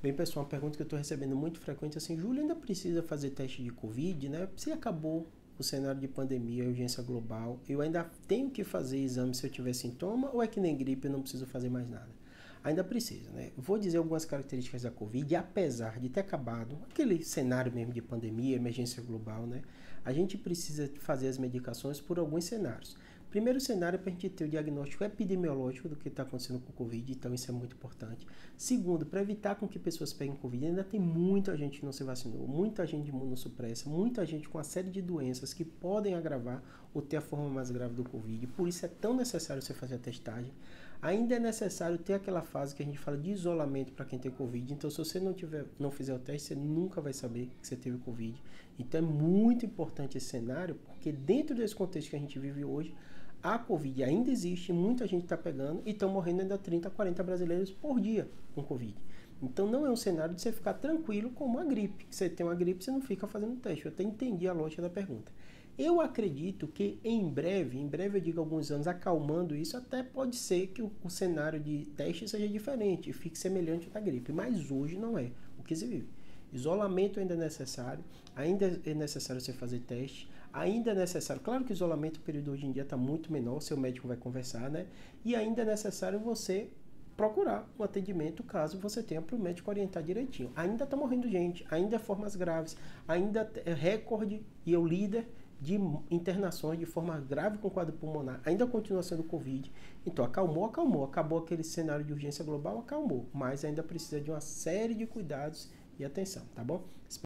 Bem, pessoal, uma pergunta que eu estou recebendo muito frequente, assim, Júlio, ainda precisa fazer teste de Covid, né? Se acabou o cenário de pandemia, urgência global, eu ainda tenho que fazer exame se eu tiver sintoma ou é que nem gripe, eu não preciso fazer mais nada? Ainda precisa, né? Vou dizer algumas características da Covid, e apesar de ter acabado aquele cenário mesmo de pandemia, emergência global, né? A gente precisa fazer as medicações por alguns cenários. Primeiro cenário é para a gente ter o diagnóstico epidemiológico do que está acontecendo com o Covid, então isso é muito importante. Segundo, para evitar com que pessoas peguem Covid, ainda tem muita gente que não se vacinou, muita gente imunossupressa, muita gente com uma série de doenças que podem agravar ou ter a forma mais grave do Covid, por isso é tão necessário você fazer a testagem. Ainda é necessário ter aquela fase que a gente fala de isolamento para quem tem Covid, então se você não fizer o teste, você nunca vai saber que você teve Covid. Então é muito importante esse cenário, porque dentro desse contexto que a gente vive hoje, a Covid ainda existe, muita gente está pegando e estão morrendo ainda 30, 40 brasileiros por dia com Covid. Então não é um cenário de você ficar tranquilo como uma gripe. Você tem uma gripe, você não fica fazendo teste. Eu até entendi a lógica da pergunta. Eu acredito que em breve eu digo alguns anos, acalmando isso, até pode ser que o cenário de teste seja diferente e fique semelhante à gripe, mas hoje não é o que se vive. Isolamento ainda é necessário, ainda é necessário você fazer teste, ainda é necessário, claro que o isolamento, o período hoje em dia está muito menor, seu médico vai conversar, né? E ainda é necessário você procurar um atendimento caso você tenha para o médico orientar direitinho. Ainda está morrendo gente, ainda é formas graves, ainda é recorde e o líder de internações de forma grave com quadro pulmonar, ainda continua sendo Covid. Então acabou aquele cenário de urgência global, acalmou, mas ainda precisa de uma série de cuidados e atenção, tá bom?